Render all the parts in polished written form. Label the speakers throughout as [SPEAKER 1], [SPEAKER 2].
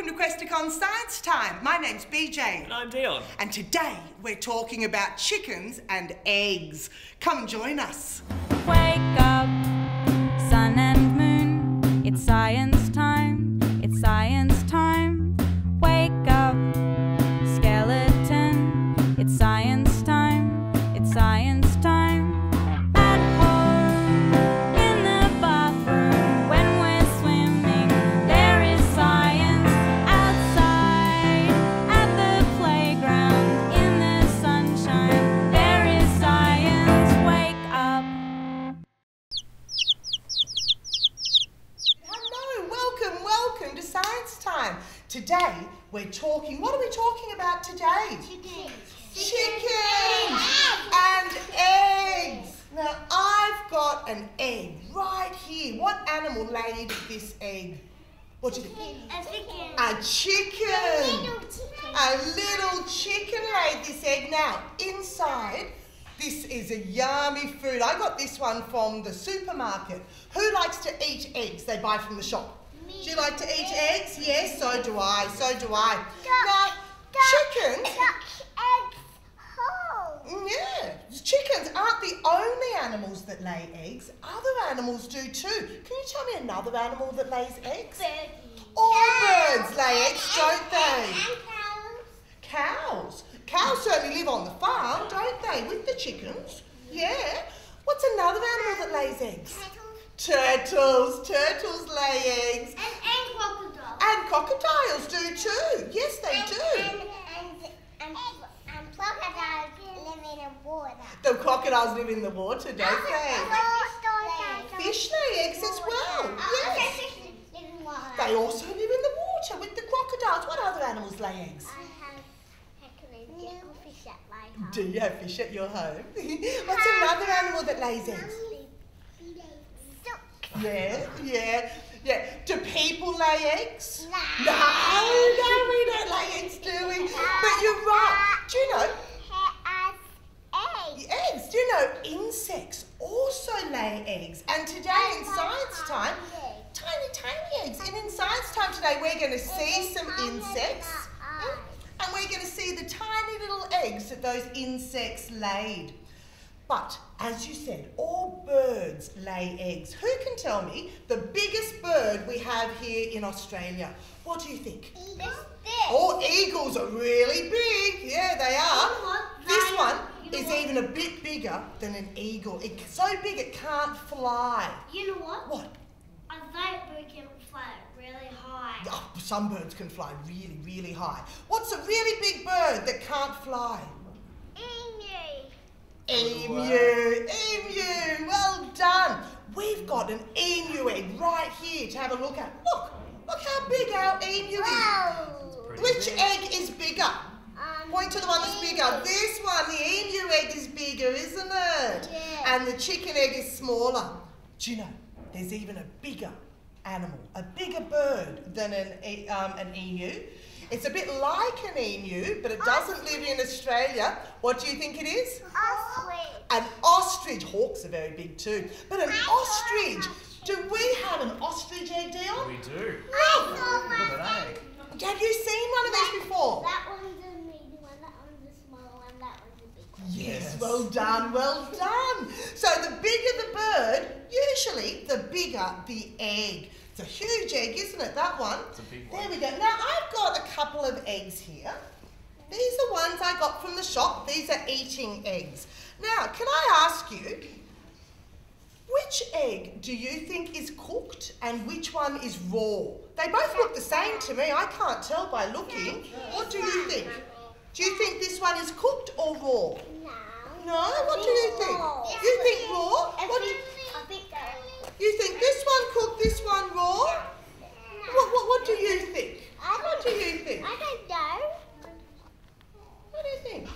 [SPEAKER 1] Welcome to Questacon Science Time. My name's BJ.
[SPEAKER 2] And I'm Dion.
[SPEAKER 1] And today we're talking about chickens and eggs. Come join us.
[SPEAKER 3] Wake up, sun and moon. It's science time. It's science time. Wake up, skeleton. It's science time. It's science time. At home, in the bathroom, when we're swimming, there is science. Outside, at the playground, in the sunshine, there is science. Wake up.
[SPEAKER 1] Hello, welcome to Science Time. Today we're talking, what are we talking about today? Chickens and eggs. Now I've got an egg right here. What animal laid this egg? What do you think? A chicken. A little chicken laid this egg. Now inside, this is a yummy food. I got this one from the supermarket. Who likes to eat eggs they buy from the shop? Do you like to eat eggs? Yes, so do I. Now, chickens. Yeah, chickens aren't the only animals that lay eggs. Other animals do too. Can you tell me another animal that lays eggs? All birds lay eggs, don't they? Cows. Cows certainly live on the farm, don't they? With the chickens. Yeah. What's another animal that lays eggs? Turtles. Turtles lay eggs.
[SPEAKER 4] And crocodiles.
[SPEAKER 1] And crocodiles do too. Yes, they do.
[SPEAKER 4] And crocodiles live in the water.
[SPEAKER 1] The crocodiles live in the water, don't they? Fish lay eggs as well. Yes. They also live in the water with the crocodiles. What other animals lay eggs?
[SPEAKER 4] Fish at my home.
[SPEAKER 1] Do you have fish at your home? What's another animal that lays eggs? Yeah. Do people lay eggs? No, we don't lay eggs, do we? But you're right. Do you know? Eggs. Do you know insects also lay eggs? And today in Science Time, tiny eggs. And in Science Time today, we're going to see some insects. And we're going to see the tiny little eggs that those insects laid. But, as you said, all birds lay eggs. Who can tell me the biggest bird we have here in Australia? What do you think? Oh, eagles are really big. Yeah, they are. This one is even a bit bigger than an eagle. It's so big it can't fly.
[SPEAKER 4] You know what?
[SPEAKER 1] What?
[SPEAKER 4] A bird can fly really high.
[SPEAKER 1] Oh, some birds can fly really high. What's a really big bird that can't fly? Emu. Well done. We've got an emu egg right here to have a look at. Look how big our emu is. Which egg is bigger? Point to the one that's bigger. This one, the emu egg is bigger, isn't it?
[SPEAKER 4] Yeah.
[SPEAKER 1] And the chicken egg is smaller. Do you know, there's even a bigger animal, a bigger bird than an emu. It's a bit like an emu, but it doesn't live in Australia. What do you think it is? An ostrich. Hawks are very big too. But an ostrich. Do we have an ostrich egg, Dion?
[SPEAKER 2] We do.
[SPEAKER 1] Oh.
[SPEAKER 2] Look at that egg.
[SPEAKER 1] Have you seen one of these before?
[SPEAKER 4] That one's the medium one, that one's the small one, that one's the big one.
[SPEAKER 1] Yes, well done. So the bigger the bird, usually the bigger the egg. It's a huge egg, isn't it, that one?
[SPEAKER 2] It's a big one.
[SPEAKER 1] There we go. Now, I've got a couple of eggs here. These are ones I got from the shop. These are eating eggs. Now, can I ask you, which egg do you think is cooked and which one is raw? They both look the same to me. I can't tell by looking. What do you think? Do you think this one is cooked or raw? No? What do you think? You think raw? You think this one cooked, this one raw? What do you think? What do you think?
[SPEAKER 4] I don't know.
[SPEAKER 1] What do you think?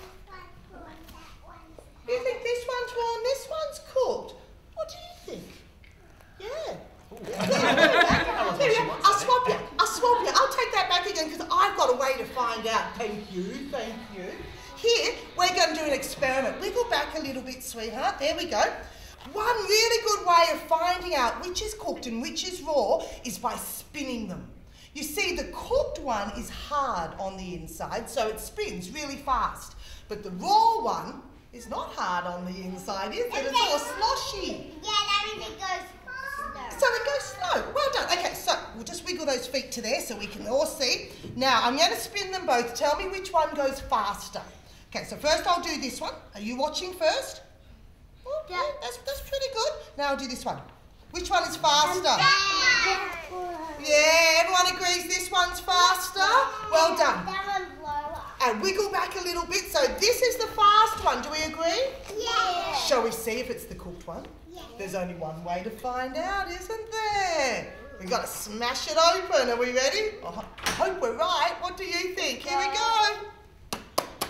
[SPEAKER 1] You think this one's raw and this one's cooked? What do you think? Yeah. I'll swap you. I'll take that back again because I've got a way to find out. Thank you. Here, we're going to do an experiment. Wiggle back a little bit, sweetheart. There we go. One really good way of finding out which is cooked and which is raw is by spinning them. You see, the cooked one is hard on the inside, so it spins really fast. But the raw one is not hard on the inside, is it? It's all sloshy.
[SPEAKER 4] Yeah, that means it goes slow.
[SPEAKER 1] So it goes slow. Well done. Okay, so we'll just wiggle those feet to there so we can all see. Now, I'm going to spin them both. Tell me which one goes faster. Okay, so first I'll do this one. Are you watching first? Oh, yeah, that's pretty good. Now I'll do this one. Which one is faster? Yeah, everyone agrees this one's faster? Well done.
[SPEAKER 4] That one's lower.
[SPEAKER 1] And wiggle back a little bit. So this is the fast one. Do we agree?
[SPEAKER 4] Yeah.
[SPEAKER 1] Shall we see if it's the cooked one?
[SPEAKER 4] Yeah.
[SPEAKER 1] There's only one way to find out, isn't there? We've got to smash it open. Are we ready? I hope we're right. What do you think? Here we go.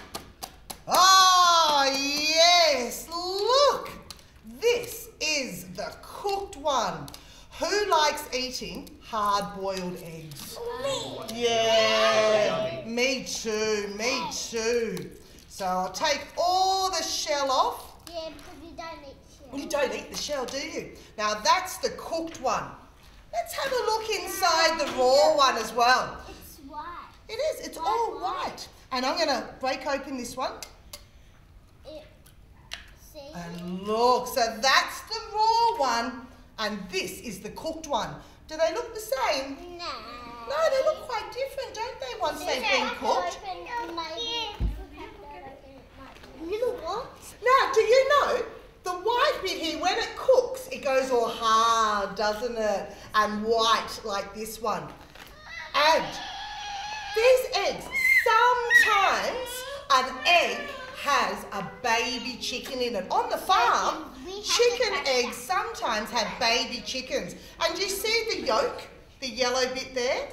[SPEAKER 1] Oh, yes. Look. This is the cooked one. Who likes eating hard-boiled eggs?
[SPEAKER 4] Me.
[SPEAKER 1] Yeah. Me too. Me too. So I'll take all the shell off.
[SPEAKER 4] Yeah, because you don't eat shell.
[SPEAKER 1] You don't eat the shell, do you? Now that's the cooked one. Let's have a look inside the raw one as well.
[SPEAKER 4] It's white.
[SPEAKER 1] It is. It's all white. And I'm going to break open this one.
[SPEAKER 4] See?
[SPEAKER 1] And look, so that's the raw one, and this is the cooked one. Do they look the same?
[SPEAKER 4] No.
[SPEAKER 1] No, they look quite different, don't they, once they've been cooked?
[SPEAKER 4] Little what?
[SPEAKER 1] Now, do you know, the white bit here, when it cooks, it goes all hard, doesn't it? And white, like this one. And these eggs, sometimes an egg has a baby chicken in it. On the farm, chicken eggs sometimes have baby chickens. And you see the yolk, the yellow bit there?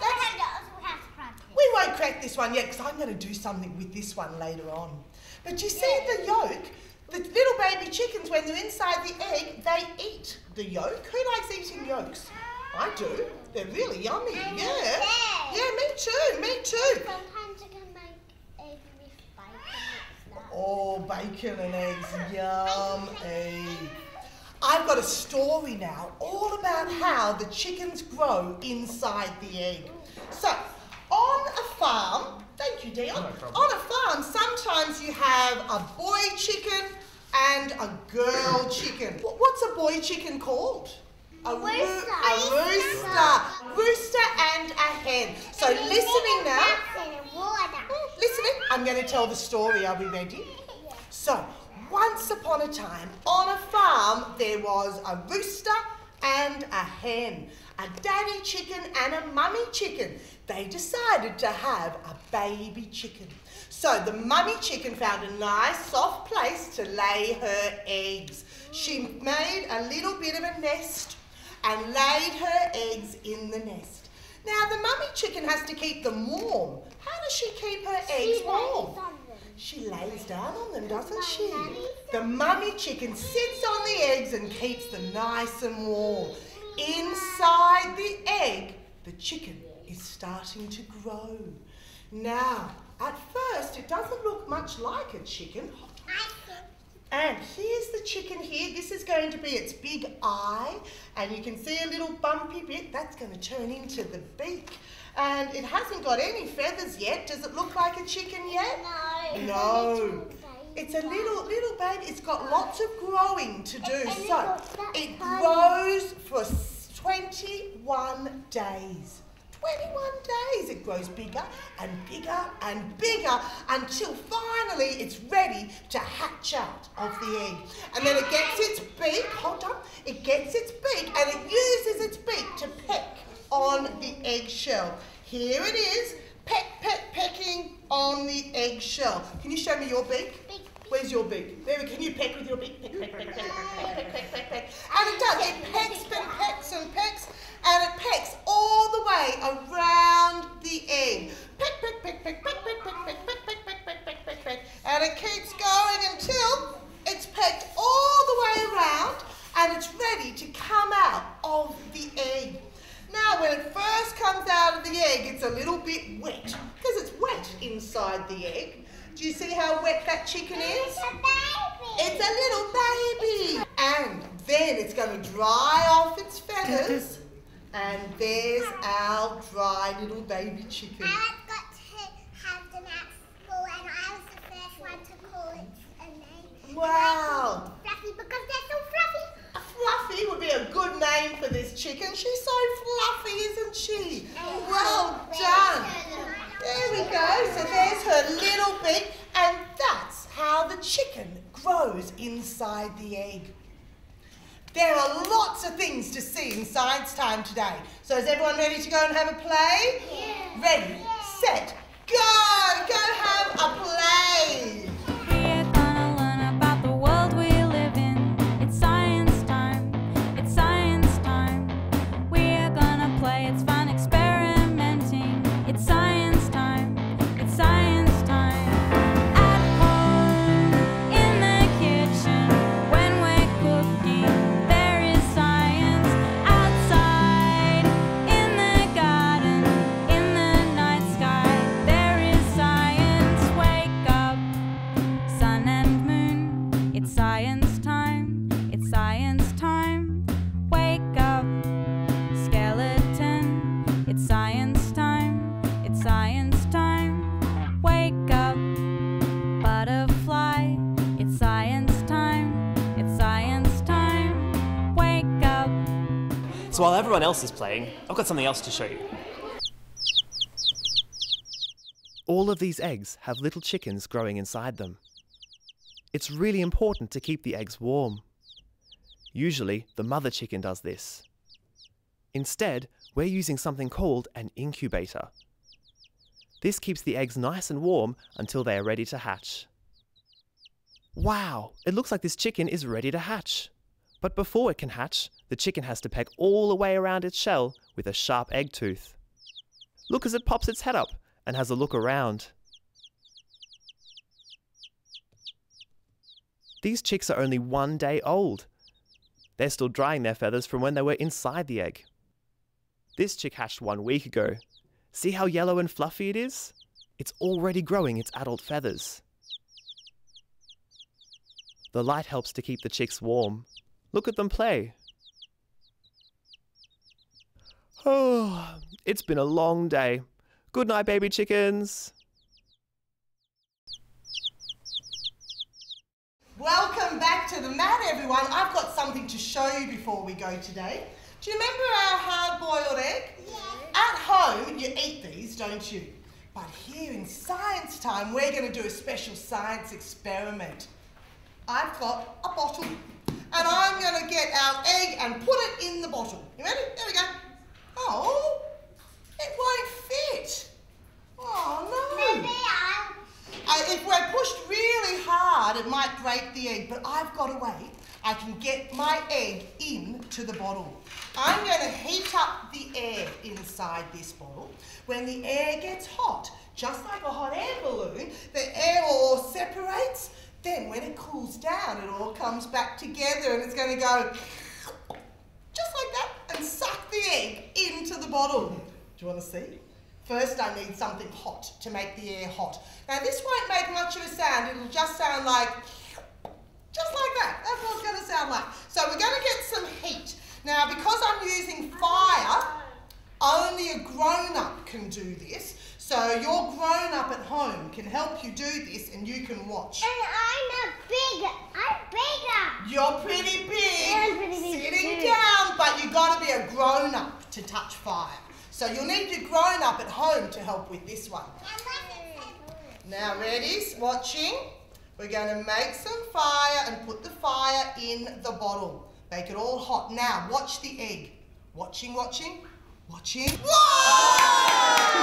[SPEAKER 1] We won't crack this one yet because I'm going to do something with this one later on. But you see the yolk? The little baby chickens, when they're inside the egg, they eat the yolk. Who likes eating yolks? I do. They're really yummy. Yeah. Yeah, me too. Me too.
[SPEAKER 4] Sometimes you can make eggs with bacon.
[SPEAKER 1] Oh, bacon and eggs. Yummy. I've got a story now all about how the chickens grow inside the egg. So, on a farm, thank you, Dion. No problem. On a farm, sometimes you have a boy chicken and a girl chicken. What's a boy chicken called? A rooster. A rooster. Rooster and a hen. So listening now. Listening, I'm going to tell the story. Are we ready? So, once upon a time, on a farm, there was a rooster and a hen. A daddy chicken and a mummy chicken. They decided to have a baby chicken. So the mummy chicken found a nice soft place to lay her eggs. She made a little bit of a nest and laid her eggs in the nest. Now the mummy chicken has to keep them warm. How does she keep her eggs warm? She lays down on them, doesn't she? The mummy chicken sits on the eggs and keeps them nice and warm. Inside the egg, the chicken is starting to grow. Now, at first, it doesn't look much like a chicken. And here's the chicken here. This is going to be its big eye. And you can see a little bumpy bit. That's going to turn into the beak. And it hasn't got any feathers yet. Does it look like a chicken yet?
[SPEAKER 4] No.
[SPEAKER 1] No. It's a little baby. It's got lots of growing to do. So it grows for 21 days. 21 days it grows bigger and bigger and bigger until finally it's ready to hatch out of the egg. And then it gets its beak, hold on, it gets its beak and it uses its beak to peck on the eggshell. Here it is, peck, peck, pecking on the eggshell. Can you show me your beak? Where's your beak? There, can you peck with your beak? Peck, peck, peck, peck, peck, peck, peck, peck, peck. And it does. It pecks and pecks and pecks, and it pecks all the way around the egg. Peck, peck, peck, peck, peck, peck, peck, peck, peck, peck, peck, peck, peck, peck, peck. And it keeps going until it's pecked all the way around, and it's ready to come out of the egg. Now, when it first comes out of the egg, it's a little bit wet, because it's wet inside the egg. Do you see how wet that chicken is?
[SPEAKER 4] It's a baby.
[SPEAKER 1] It's a little baby. And then it's going to dry off its feathers And there's our dry little baby chicken.
[SPEAKER 4] I got to have them at school and I was the first one to call it a name.
[SPEAKER 1] Wow.
[SPEAKER 4] Fluffy because they're so fluffy.
[SPEAKER 1] Fluffy would be a good name for this chicken. She's so fluffy, isn't she? Well done. There we go. So there's her little beak, and that's how the chicken grows inside the egg. There are lots of things to see in science time today. So is everyone ready to go and have a play?
[SPEAKER 4] Yeah.
[SPEAKER 1] Ready, set, go! Go have a play!
[SPEAKER 3] We're gonna learn about the world we live in. It's science time. It's science time. We're gonna play. It's fun experimenting. It's science time. It's science time. At home, in the kitchen, when we're cooking, there is science. Outside, in the garden, in the night sky, there is science. Wake up, sun and moon. It's science time. It's science time. Wake up, skeleton. It's science time. It's science time. Wake up, butterfly. It's science time. It's science time. Wake up.
[SPEAKER 2] So while everyone else is playing, I've got something else to show you.
[SPEAKER 5] All of these eggs have little chickens growing inside them. It's really important to keep the eggs warm. Usually, the mother chicken does this. Instead, we're using something called an incubator. This keeps the eggs nice and warm until they are ready to hatch. Wow, it looks like this chicken is ready to hatch. But before it can hatch, the chicken has to peck all the way around its shell with a sharp egg tooth. Look as it pops its head up and has a look around. These chicks are only 1 day old. They're still drying their feathers from when they were inside the egg. This chick hatched 1 week ago. See how yellow and fluffy it is? It's already growing its adult feathers. The light helps to keep the chicks warm. Look at them play. Oh, it's been a long day. Good night, baby chickens.
[SPEAKER 1] Welcome back to the mat, everyone. I've got something to show you before we go today. Do you remember our hard-boiled egg?
[SPEAKER 4] Yeah.
[SPEAKER 1] At home, you eat these, don't you? But here in science time, we're going to do a special science experiment. I've got a bottle, and I'm going to get our egg and put it in the bottle. You ready? There we go. Oh, it won't fit. Oh, no.
[SPEAKER 4] Maybe
[SPEAKER 1] If we're pushed really hard, it might break the egg, but I've got a way. I can get my egg into the bottle. I'm going to heat up the air inside this bottle. When the air gets hot, just like a hot air balloon, the air all separates. Then when it cools down, it all comes back together and it's going to go just like that and suck the egg into the bottle. Do you want to see? First, I need something hot to make the air hot. Now, this won't make much of a sound. It'll just sound like, just like that. That's what it's going to sound like. So we're going to get some heat. Now, because I'm using fire, only a grown-up can do this. So your grown-up at home can help you do this and you can watch.
[SPEAKER 4] And I'm bigger.
[SPEAKER 1] You're pretty big,
[SPEAKER 4] I'm pretty big
[SPEAKER 1] sitting
[SPEAKER 4] too.
[SPEAKER 1] down, but you've got to be a grown-up to touch fire. So you'll need your grown-up at home to help with this one. Now, ready? Watching. We're going to make some fire and put the fire in the bottle. Make it all hot. Now, watch the egg. Watching, watching, watching. Whoa!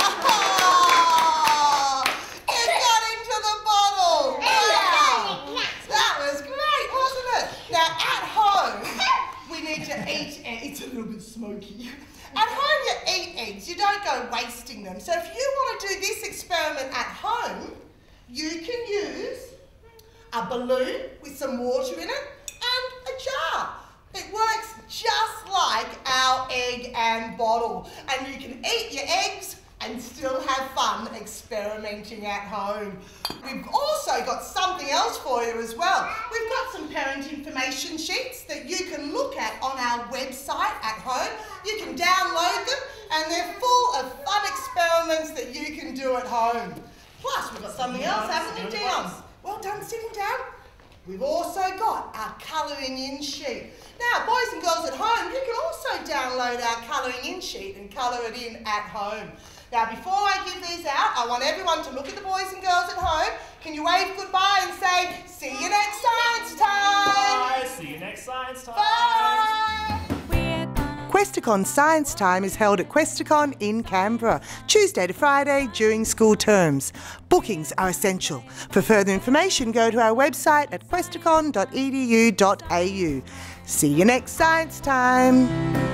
[SPEAKER 1] It got into the bottle. Wow! That was great, wasn't it? Now, at home, we need to eat eggs. It's a little bit smoky. At home, you eat eggs. You don't go wasting them. So if you want to do this experiment at home, you can use a balloon with some water in it and a jar. It works just like our egg and bottle. And you can eat your eggs and still have fun experimenting at home. We've also got something else for you as well. We've got some parent information sheets that you can look at on our website at home. You can download them and they're full of fun experiments that you can do at home. Plus, we've got something else, haven't we, Dion? Well done sitting down. We've also got our colouring in sheet. Now, boys and girls at home, you can also download our colouring in sheet and colour it in at home. Now, before I give these out, I want everyone to look at the boys and girls at home. Can you wave goodbye and say, see you next science time?
[SPEAKER 2] Bye. See you next science time.
[SPEAKER 1] Bye.
[SPEAKER 6] Questacon Science Time is held at Questacon in Canberra, Tuesday to Friday during school terms. Bookings are essential. For further information, go to our website at questacon.edu.au. See you next science time.